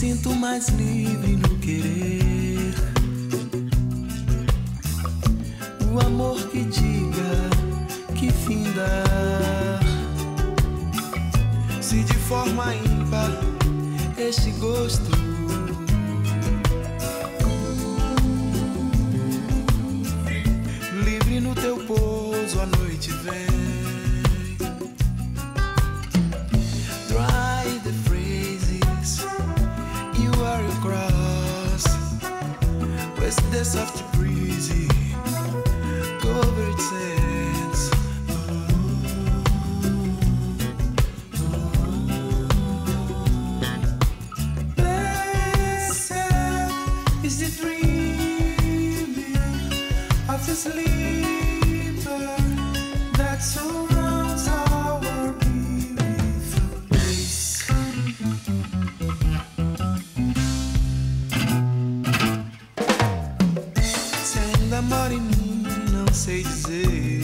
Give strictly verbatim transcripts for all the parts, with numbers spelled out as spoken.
sinto mais livre no querer. O amor que diga que finda, se de forma ímpar este gosto livre no teu pouso a noite vem. Dry the phrases you are across with the soft breezy covered sands. Blessed is the dreaming of the sleeper that surrounds our beautiful place. Se ainda mora em mim, não sei dizer.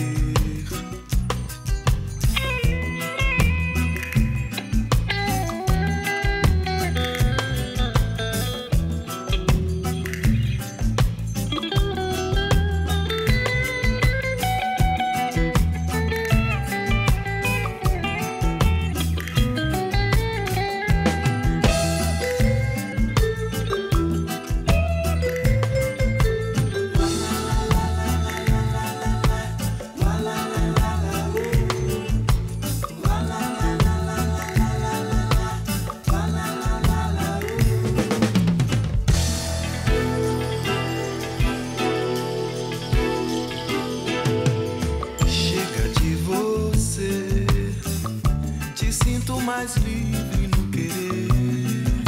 Sinto mais livre no querer.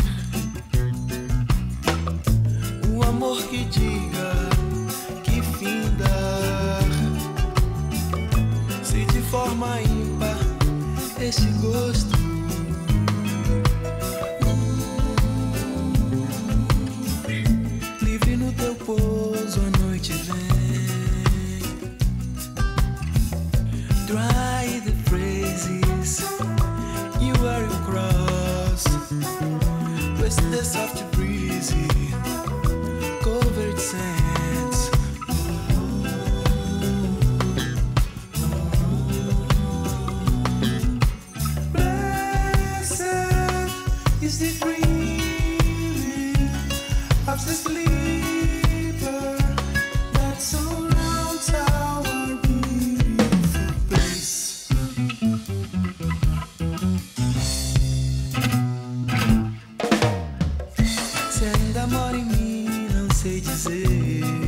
O amor que diga que finda, se de forma ímpar este gosto livre no teu pouso a noite vem. Dry the phrases you are across with the soft breezy covered sands. Blessed is the dreaming of the sleeper that surrounds our beautiful place. Se ainda mora em mim, não sei dizer.